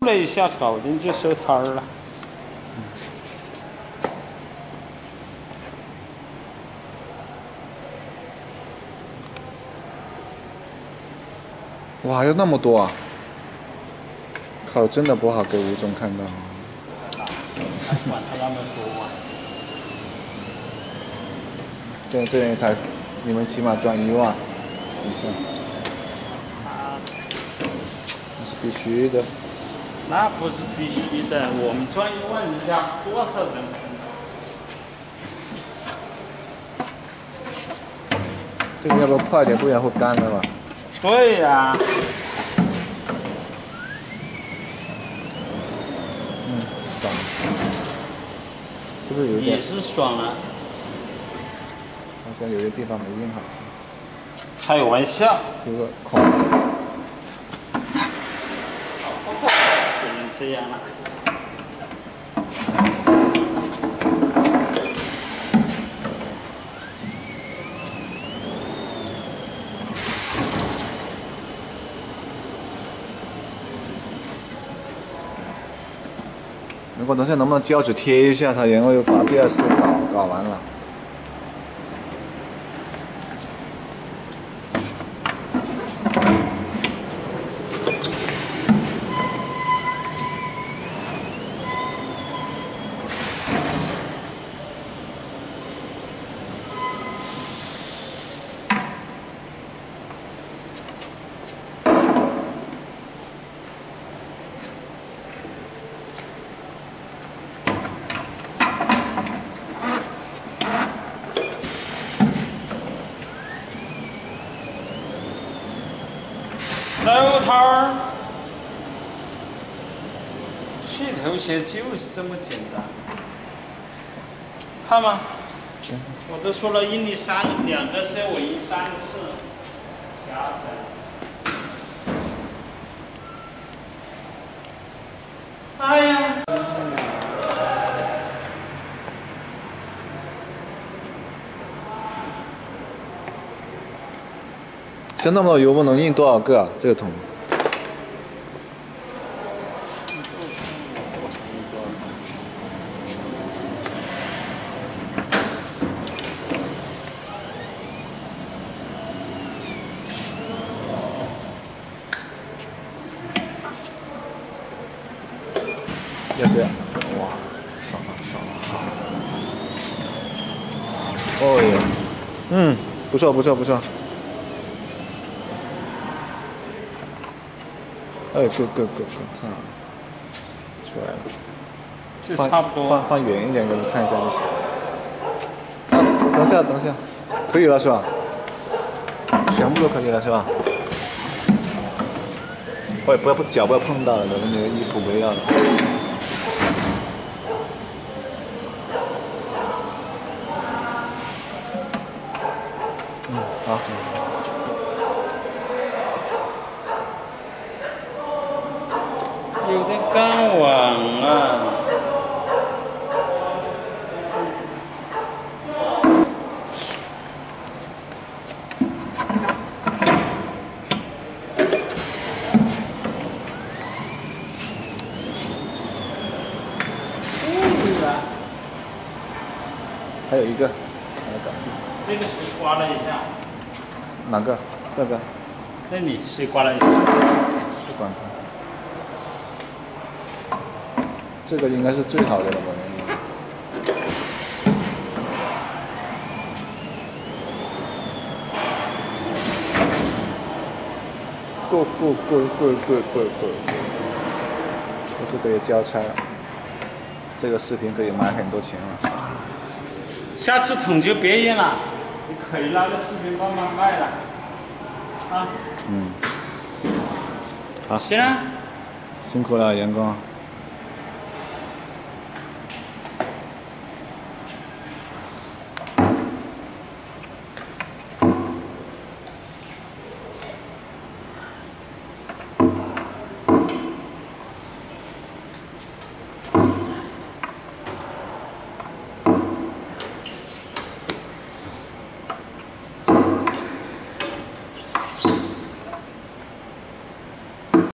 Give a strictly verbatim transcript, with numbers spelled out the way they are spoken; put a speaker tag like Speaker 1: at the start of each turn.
Speaker 1: 了一下，搞定就收摊儿了。
Speaker 2: 哇，有那么多啊！靠，真的不好给吴总看到。
Speaker 1: 管他那么多啊！
Speaker 2: 这这一台，你们起码赚一万以上，那是必须的。
Speaker 1: 那不是必须的，我们赚一万，人家多少人看到？
Speaker 2: 这个要不要快点，不然会干了吧？
Speaker 1: 对呀、啊。
Speaker 2: 嗯，爽。是不是有点？
Speaker 1: 也是爽了。
Speaker 2: 好像有些地方没印好。
Speaker 1: 开玩笑。
Speaker 2: 有个孔。
Speaker 1: 只能这样了。
Speaker 2: 如果等下能不能胶纸贴一下它，然后又把第二次搞搞完了。
Speaker 1: 收摊儿，去头鞋就是这么简单，看吗？我都说了印你三两个色，我印三次，瞎整。哎呀！
Speaker 2: 像那么多油墨能印多少个啊？这个桶？要这样，哇，爽了爽了爽了！哦耶，嗯，不错不错不错。哎，够够够够，太好了，出来了。
Speaker 1: 就差不多。
Speaker 2: 放放远一点给你看一下就行。啊，等下等下，可以了是吧？全部都可以了是吧？不不要脚不要碰到了，等你的衣服不要了。嗯，好。
Speaker 1: 有点干网啊！
Speaker 2: 还有一个，还要搞定。
Speaker 1: 这个谁刮了一下？
Speaker 2: 哪个？这个？
Speaker 1: 那里谁刮了一下？
Speaker 2: 不管它。这个应该是最好的了吧？够够够够够够够！这个也交差了，这个视频可以卖很多钱了。
Speaker 1: 下次桶就别印了，你可以拿个视频帮忙卖了，啊？
Speaker 2: 嗯。好。
Speaker 1: 行啊。
Speaker 2: 辛苦了，员工。